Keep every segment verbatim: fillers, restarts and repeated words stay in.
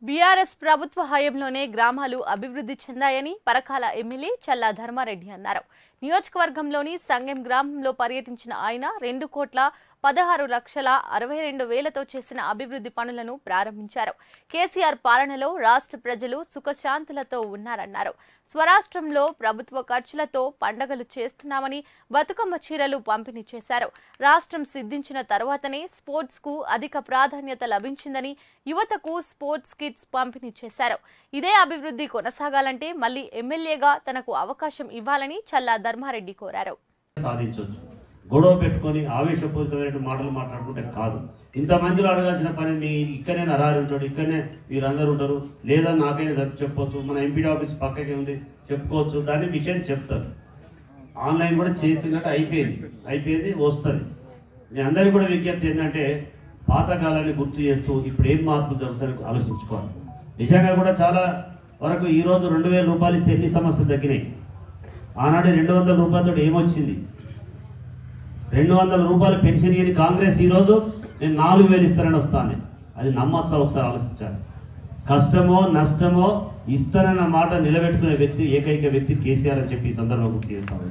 BRS ప్రభుత్వ హయాంలోనే గ్రామాలు అభివృద్ధి చెందాయని పరకాల ఎమ్మెల్యే చల్లా ధర్మారెడ్డి అన్నారు. నియోజకవర్గంలోని సంగెం గ్రామంలో పర్యటించిన ఆయన రెండు కోట్ల పదహారు లక్షల అరవై రెండు వేలతో చేసిన అభివృద్ధి పనులను ప్రారంభించారు. కేసీఆర్ పాలనలో రాష్ట్ర ప్రజలు సుఖశాంతులతో ఉన్నారన్నారు. స్వరాష్ట్రంలో ప్రభుత్వ ఖర్చులతో పండగలు చేస్తున్నామని బతుకమ్మ చీరలు పంపిణీ చేశారు. రాష్ట్రం సిద్ధించిన తర్వాతనే స్పోర్ట్స్ కు అధిక ప్రాధాన్యత లభించిందని యువతకు స్పోర్ట్స్ కిట్స్ పంపిణీ చేశారు. ఇదే అభివృద్ధి కొనసాగాలంటే మళ్లీ ఎమ్మెల్యేగా తనకు అవకాశం ఇవ్వాలని చల్లా ధర్మారెడ్డి కోరారు. గొడవ పెట్టుకొని ఆవేశపూరితమైన మాటలు మాట్లాడుకుంటే కాదు. ఇంతమందిలో అడగాల్సిన పని మీ ఇక్కడనే నరారి ఉంటాడు, ఇక్కడనే మీరందరూ ఉంటారు, లేదా నాకైనా చెప్పవచ్చు, మన ఎంపీడీ ఆఫీస్ పక్కకే ఉంది చెప్పుకోవచ్చు, దాని విషయం చెప్తారు. ఆన్లైన్ కూడా చేసినట్టు అయిపోయింది అయిపోయింది వస్తుంది. నేను అందరికీ కూడా విజ్ఞప్తి ఏంటంటే పాతకాలాన్ని గుర్తు చేస్తూ ఇప్పుడు ఏం మార్పులు జరుగుతాయని ఆలోచించుకోవాలి. నిజంగా కూడా చాలా వరకు ఈరోజు రెండు వేల రూపాయలు ఇస్తే ఎన్ని సమస్యలు తగ్గినాయి. ఆనాడు రెండు వందల రూపాయలతో ఏమొచ్చింది? రెండు వందల రూపాయలు పెన్షన్ ఇయ్యని కాంగ్రెస్ ఈరోజు నేను నాలుగు వేలు ఇస్తానని వస్తాను. అది నమ్మచ్చా? ఒకసారి ఆలోచించాలి. కష్టమో నష్టమో ఇస్తానన్న మాట నిలబెట్టుకునే వ్యక్తి ఏకైక వ్యక్తి కేసీఆర్ అని చెప్పి ఈ సందర్భంగా గుర్తు చేస్తాను.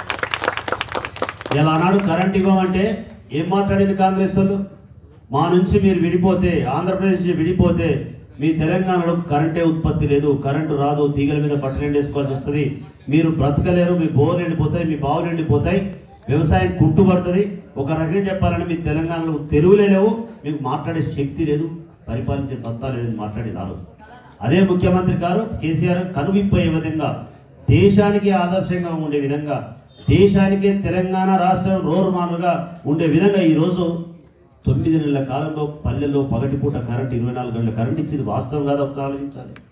ఇలా ఆనాడు కరెంట్ ఇవ్వమంటే ఏం మాట్లాడింది కాంగ్రెస్ వాళ్ళు? మా నుంచి మీరు విడిపోతే, ఆంధ్రప్రదేశ్ నుంచి విడిపోతే మీ తెలంగాణలో కరెంటే ఉత్పత్తి లేదు, కరెంటు రాదు, తీగల మీద బట్టలు ఎండేసుకోవాల్సి వస్తుంది, మీరు బ్రతకలేరు, మీ బోర్లు ఎండిపోతాయి, మీ బావులు ఎండిపోతాయి, వ్యవసాయం కుంటుపడుతుంది. ఒక రకంగా చెప్పాలని మీ తెలంగాణలో తెలుగులే లేవు, మీకు మాట్లాడే శక్తి లేదు, పరిపాలించే సత్తా లేదని మాట్లాడి రాదు. అదే ముఖ్యమంత్రి గారు కేసీఆర్ కనువిప్పయ్యే విధంగా, దేశానికి ఆదర్శంగా ఉండే విధంగా, దేశానికే తెలంగాణ రాష్ట్రం రోల్ మోడల్గా ఉండే విధంగా ఈరోజు తొమ్మిది నెలల కాలంలో పల్లెల్లో పగటిపూట కరెంట్ ఇరవై నాలుగు గంటల కరెంట్ ఇచ్చింది వాస్తవం కాదు, ఒకసారి ఆలోచించాలి.